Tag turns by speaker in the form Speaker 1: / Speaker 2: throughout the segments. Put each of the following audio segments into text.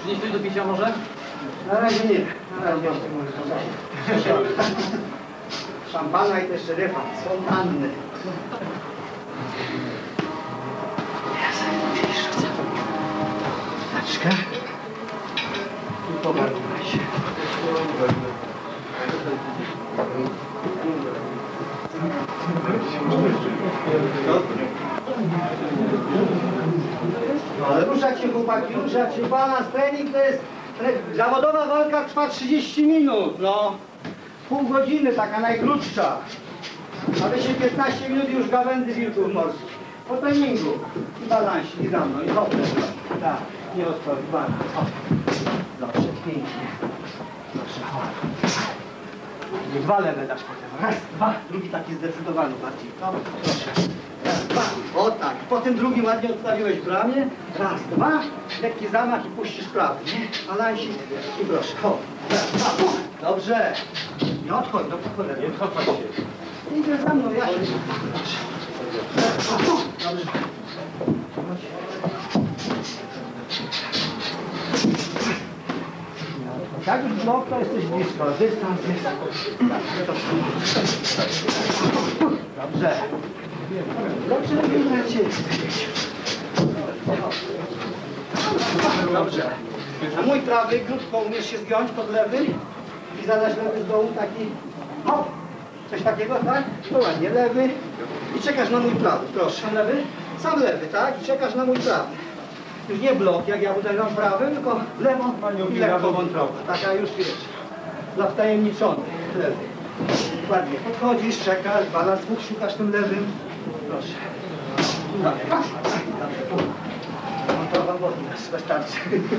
Speaker 1: Przynieś coś do picia może?
Speaker 2: Na razie nie. Na razie jeszcze może szampana i też szeryfa. Są panny. Ja sobie jeszcze chcę. Taczkę. I pogarnę się. No ale ruszacie chłopaki, ruszacie. Balans, trening to jest... Zawodowa walka trwa 30 minut, no. Pół godziny, taka najkrótsza. A wy się 15 minut już gawędy wilków morskich. Po treningu. I balansie, i za mną, i hop. Tak, nie odchodzi, balans, hop. Dobrze, pięknie. Dobrze, hop. Dwa lewe dasz potem. Raz, dwa. Drugi taki zdecydowany bardziej. No, proszę. Raz, dwa. O tak. Potem drugi ładnie odstawiłeś w ramię. Raz, dwa. Lekki zamach i puścisz prawy, nie? Balansik i proszę. Hop. Raz, dwa. Dobrze. Nie odchodź, do pokolenia.
Speaker 1: Nie cofaj się.
Speaker 2: Idę za mną, ja się. Dobrze. Jak już blok, to jesteś blisko. Dystans jest. Dobrze. Dobrze, wyglądacie. Dobrze. A mój prawy, krótko umiesz się zgiąć pod lewy i zadać lewy z dołu taki hop. Coś takiego, tak? To ładnie, lewy. I czekasz na mój prawy, proszę. Sam lewy? Sam lewy, tak? I czekasz na mój prawy. Już nie blok, jak ja uderzam prawym, tylko lewą i lekko wątrobę. Taka już wiesz, dla wtajemniczonych. Lewy. Ładnie, podchodzisz, czekasz, balans mógł, szukasz tym lewym. Proszę. Dobrze. Wątroba wodna, wystarczy.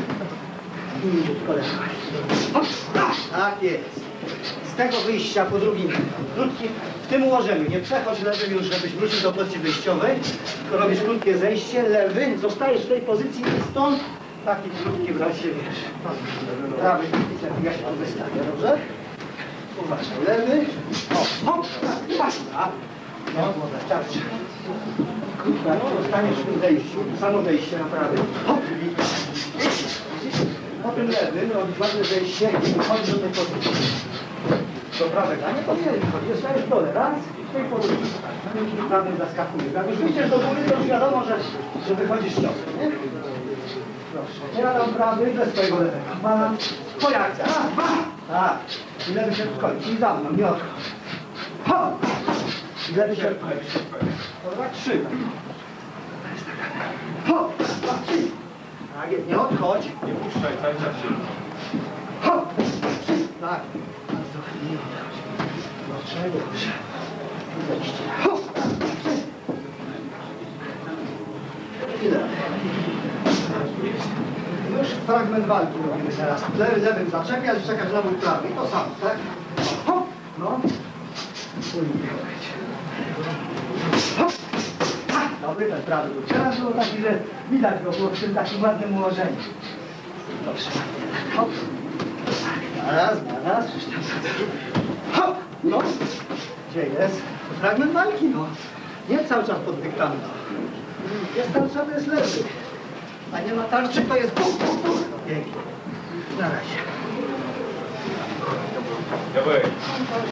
Speaker 2: Tak jest. Z tego wyjścia po drugim krótkim, w tym ułożeniu, nie przechodź lewym już, żebyś wrócił do pozycji wyjściowej, tylko robisz krótkie zejście, lewy, zostajesz w tej pozycji i stąd taki krótki bracie, wiesz. Prawy, ja się tu wystawię, dobrze? Uważaj, lewy, hop, tak, basta. No, starczy. Tak, zostaniesz w tym zejściu, samo zejście na prawy, hop, po tym lewym robisz ładne zejście i wychodzisz do tej pozycji. Do prawego, a nie powinieneś wychodzić, zostajesz w dole, raz i w tej pozycji. Prawym zaskakujesz. Jak już wyjdziesz do góry, to już wiadomo, że wychodzisz ciągle, nie? Proszę, ja dam prawy bez twojego lewego. Balans, twoja akcja. Raz, dwa. Tak. I lewy się odchodzi. I za mną, nie odchodź. Hop! I lewy się odchodzi. To dwa, trzy. Hop! Dwa, trzy. Tak jest, nie odchodź.
Speaker 1: Nie puszczaj, cały czas się.
Speaker 2: Hop! Tak. Bardzo nie odchodź. Dlaczego? Zejście. Hop! Ile? Już fragment walki robimy teraz. Lewym zaczepiasz, czekasz na mój prawy. I to samo, tak? Hop! No. Hop! Dobry, ten prawy był. Teraz było taki, że widać go było w tym takim ładnym ułożeniu. Dobrze. Hop! Raz. Hop! No. Gdzie jest? Fragment walki, no. Nie cały czas pod dyktando. Jest tarcza, to jest lewy. A nie ma tarczy, to jest bum. Pięknie. Na razie.
Speaker 1: Dawaj.